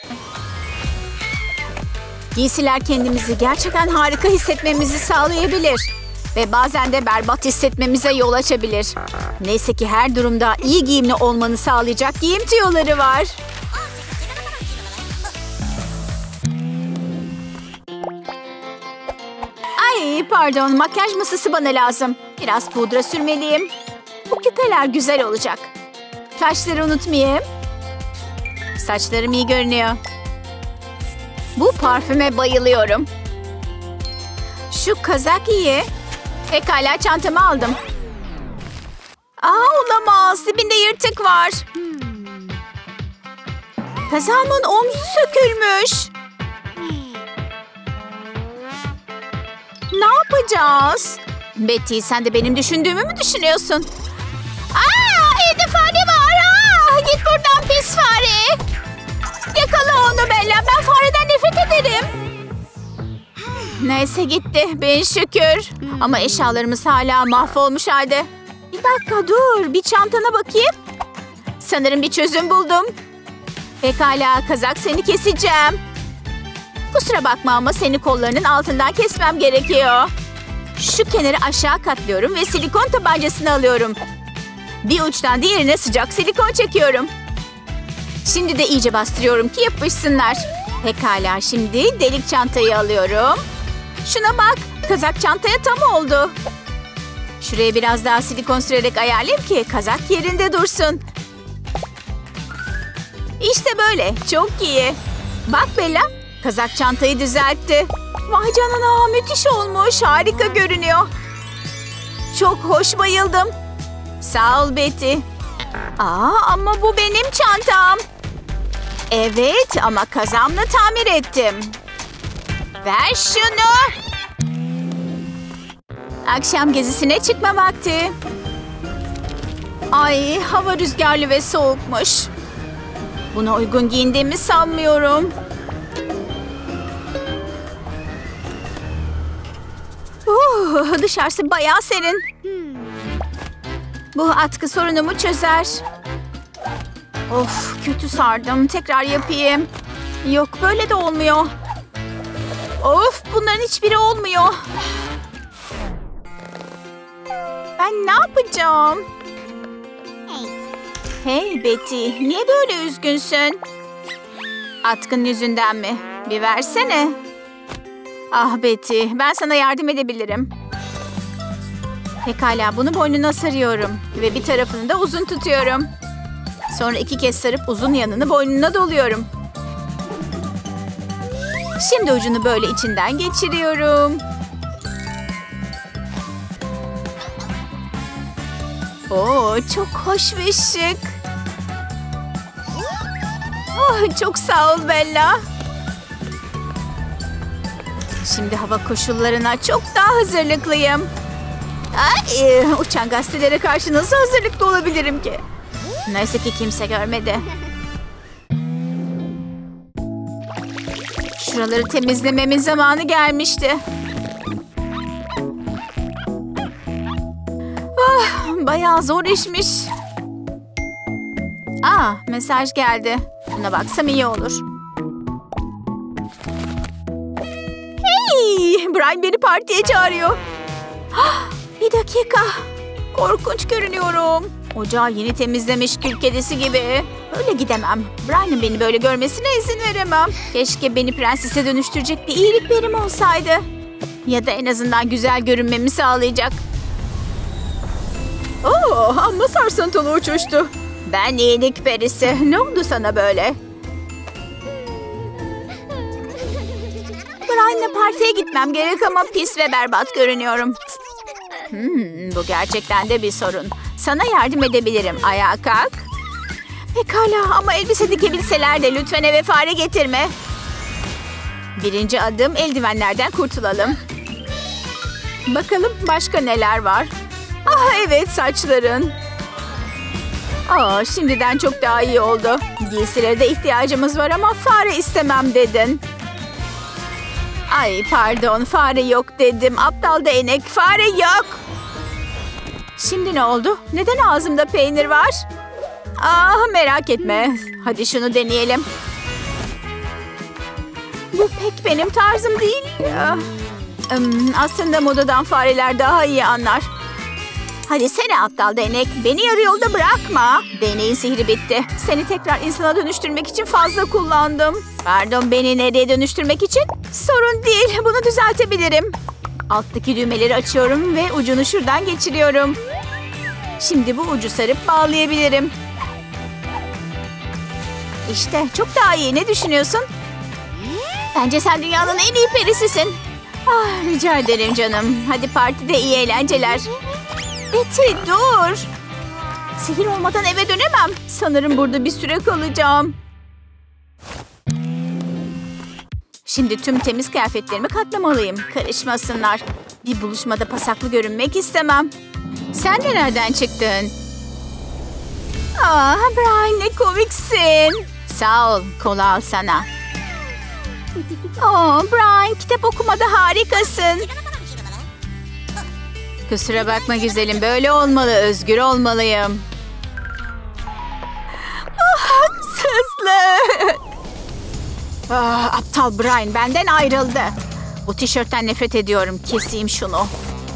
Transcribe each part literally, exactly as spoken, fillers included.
Giysiler kendimizi gerçekten harika hissetmemizi sağlayabilir. Ve bazen de berbat hissetmemize yol açabilir. Neyse ki her durumda iyi giyimli olmanı sağlayacak giyim tüyoları var. Ay pardon, makyaj masası bana lazım. Biraz pudra sürmeliyim. Bu küpeler güzel olacak. Taşları unutmayayım. Saçlarım iyi görünüyor. Bu parfüme bayılıyorum. Şu kazak iyi. Pekala, çantamı aldım. Aa, olamaz. Dibinde yırtık var. Kazağımın omzu sökülmüş. Ne yapacağız? Betty, sen de benim düşündüğümü mü düşünüyorsun? Aa, evde fare var. Aa, git buradan pis fare. Yakala onu Bella. Ben fareden nefret ederim. Neyse gitti. Bin şükür. Ama eşyalarımız hala mahvolmuş halde. Bir dakika dur. Bir çantana bakayım. Sanırım bir çözüm buldum. Pekala, kazak, seni keseceğim. Kusura bakma ama seni kollarının altından kesmem gerekiyor. Şu kenarı aşağı katlıyorum ve silikon tabancasını alıyorum. Bir uçtan diğerine sıcak silikon çekiyorum. Şimdi de iyice bastırıyorum ki yapışsınlar. Pekala, şimdi delik çantayı alıyorum. Şuna bak, kazak çantaya tam oldu. Şuraya biraz daha silikon sürerek ayarlayayım ki kazak yerinde dursun. İşte böyle, çok iyi. Bak Bella, kazak çantayı düzeltti. Vay canına, müthiş olmuş, harika görünüyor. Çok hoş, bayıldım. Sağ ol Betty. Aa, ama bu benim çantam. Evet ama kazağımla tamir ettim. Ver şunu. Akşam gezisine çıkma vakti. Ay, hava rüzgarlı ve soğukmuş. Buna uygun giyindiğimi sanmıyorum. Uh, dışarısı bayağı serin. Bu atkı sorunumu çözer. Of, kötü sardım. Tekrar yapayım. Yok, böyle de olmuyor. Of, bunların hiçbiri olmuyor. Ben ne yapacağım? Hey Betty, niye böyle üzgünsün? Atkın yüzünden mi? Bir versene. Ah Betty, ben sana yardım edebilirim. Pekala, bunu boynuna sarıyorum. Ve bir tarafını da uzun tutuyorum. Sonra iki kez sarıp uzun yanını boynuna doluyorum. Şimdi ucunu böyle içinden geçiriyorum. Oo, çok hoş ve şık. Oh, çok sağ ol Bella. Şimdi hava koşullarına çok daha hazırlıklıyım. Ay, uçan gazetelere karşı nasıl hazırlıklı olabilirim ki? Neyse ki kimse görmedi. Şuraları temizlememin zamanı gelmişti. Oh, bayağı zor işmiş. Aa, mesaj geldi. Buna baksam iyi olur. Hey, Brian beni partiye çağırıyor. Bir dakika. Korkunç görünüyorum. Ocağı yeni temizlemiş kül kedisi gibi. Öyle gidemem. Brian'ın beni böyle görmesine izin veremem. Keşke beni prensese dönüştürecek bir iyilik perim olsaydı. Ya da en azından güzel görünmemi sağlayacak. Oo, amma sarsıntılı uçuştu. Ben iyilik perisi. Ne oldu sana böyle? Brian'la partiye gitmem gerek ama pis ve berbat görünüyorum. Hmm, bu gerçekten de bir sorun. Sana yardım edebilirim. Ayağa kalk. Pekala ama elbise dikebilseler de lütfen eve fare getirme. Birinci adım, eldivenlerden kurtulalım. Bakalım başka neler var? Ah evet, saçların. Aa, şimdiden çok daha iyi oldu. Giysilere de ihtiyacımız var ama fare istemem dedin. Ay pardon, fare yok dedim. Aptal değnek, fare yok. Şimdi ne oldu? Neden ağzımda peynir var? Ah, merak etme. Hadi şunu deneyelim. Bu pek benim tarzım değil. Ya. Hmm, aslında modadan fareler daha iyi anlar. Hadi seni aptal değnek. Beni yarı yolda bırakma. Değneğin sihri bitti. Seni tekrar insana dönüştürmek için fazla kullandım. Pardon, beni nereye dönüştürmek için? Sorun değil. Bunu düzeltebilirim. Alttaki düğmeleri açıyorum ve ucunu şuradan geçiriyorum. Şimdi bu ucu sarıp bağlayabilirim. İşte çok daha iyi. Ne düşünüyorsun? Bence sen dünyanın en iyi perisisin. Ah, rica ederim canım. Hadi partide iyi eğlenceler. Betty dur. Sihir olmadan eve dönemem. Sanırım burada bir süre kalacağım. Şimdi tüm temiz kıyafetlerimi katlamalıyım. Karışmasınlar. Bir buluşmada pasaklı görünmek istemem. Sen de nereden çıktın? Ah, Brian ne komiksin. Sağ ol. Kola al sana. Oh, Brian kitap okumada harikasın. Kusura bakma güzelim. Böyle olmalı. Özgür olmalıyım. Oh, haksızlık. Ah, aptal Brian benden ayrıldı. Bu tişörtten nefret ediyorum. Keseyim şunu.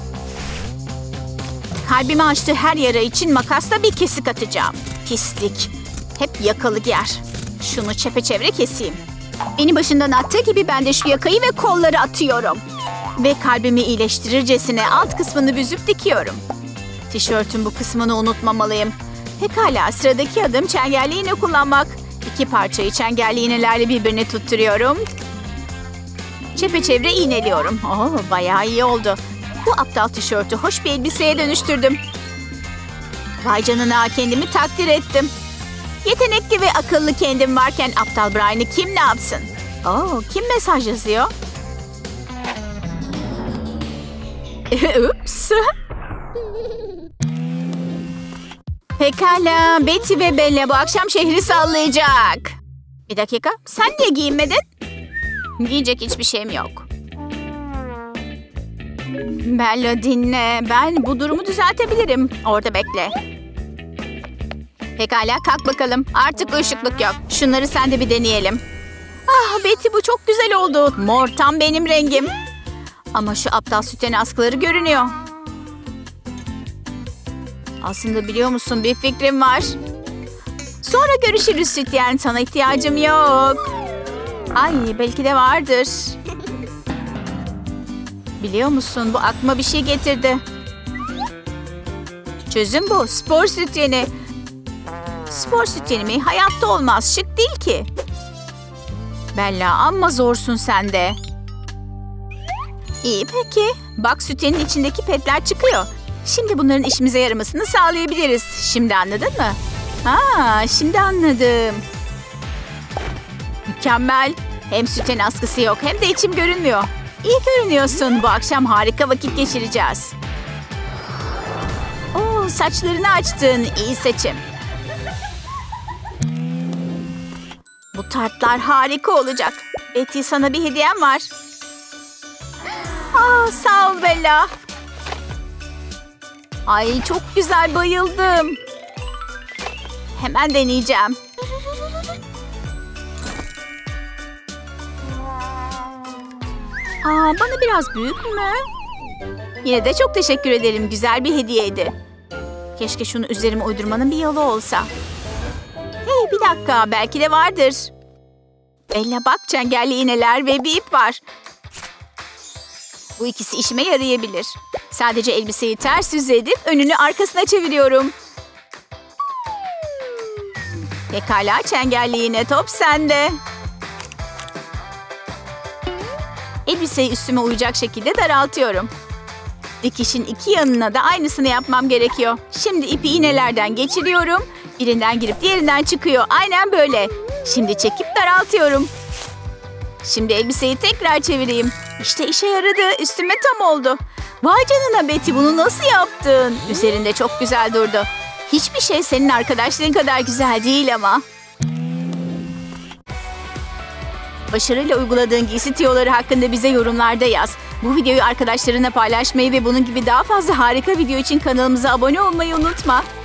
Kalbimi açtığı her yara için makasla bir kesik atacağım. Pislik. Hep yakalı yer. Şunu çepeçevre keseyim. Beni başından attığı gibi ben de şu yakayı ve kolları atıyorum. Ve kalbimi iyileştirircesine alt kısmını büzüp dikiyorum. Tişörtün bu kısmını unutmamalıyım. Pekala, sıradaki adım çengelli iğne kullanmak. İki parçayı çengelli iğnelerle birbirine tutturuyorum. Çepeçevre iğneliyorum. Oo, bayağı iyi oldu. Bu aptal tişörtü hoş bir elbiseye dönüştürdüm. Vay canına, kendimi takdir ettim. Yetenekli ve akıllı kendim varken aptal Brian'ı kim ne yapsın? Oo, kim mesaj yazıyor? Ups. Pekala, Betty ve Bella bu akşam şehri sallayacak. Bir dakika, sen niye giyinmedin? Giyecek hiçbir şeyim yok. Bella dinle, ben bu durumu düzeltebilirim. Orada bekle. Pekala, kalk bakalım. Artık ışıklık yok. Şunları sen de bir deneyelim. Ah Betty, bu çok güzel oldu. Mor tam benim rengim. Ama şu aptal sütyen askıları görünüyor. Aslında biliyor musun, bir fikrim var. Sonra görüşürüz sütyen. Sana ihtiyacım yok. Ay, belki de vardır. Biliyor musun, bu aklıma bir şey getirdi. Çözüm bu. Spor sütyeni. Spor sütyeni mi? Hayatta olmaz. Şık değil ki. Bella, amma zorsun sen de. İyi peki. Bak, sütyenin içindeki petler çıkıyor. Şimdi bunların işimize yaramasını sağlayabiliriz. Şimdi anladın mı? Ha, şimdi anladım. Mükemmel. Hem sütyen askısı yok hem de içim görünmüyor. İyi görünüyorsun. Bu akşam harika vakit geçireceğiz. Oo, saçlarını açtın. İyi seçim. Bu tartlar harika olacak. Betty, sana bir hediyem var. Aa, sağ ol Bella. Ay, çok güzel, bayıldım. Hemen deneyeceğim. Aa, bana biraz büyük mü? Yine de çok teşekkür ederim. Güzel bir hediyeydi. Keşke şunu üzerime uydurmanın bir yolu olsa. Hey, bir dakika. Belki de vardır. Bella bak, çengelli iğneler ve bir ip var. Bu ikisi işime yarayabilir. Sadece elbiseyi ters yüz edip önünü arkasına çeviriyorum. Pekala, çengelli iğne, top sende. Elbiseyi üstüme uyacak şekilde daraltıyorum. Dikişin iki yanına da aynısını yapmam gerekiyor. Şimdi ipi iğnelerden geçiriyorum. Birinden girip diğerinden çıkıyor. Aynen böyle. Şimdi çekip daraltıyorum. Şimdi elbiseyi tekrar çevireyim. İşte işe yaradı. Üstüme tam oldu. Vay canına Betty, bunu nasıl yaptın? Üzerinde çok güzel durdu. Hiçbir şey senin arkadaşlığın kadar güzel değil ama. Başarıyla uyguladığın giysi tiyoları hakkında bize yorumlarda yaz. Bu videoyu arkadaşlarına paylaşmayı ve bunun gibi daha fazla harika video için kanalımıza abone olmayı unutma.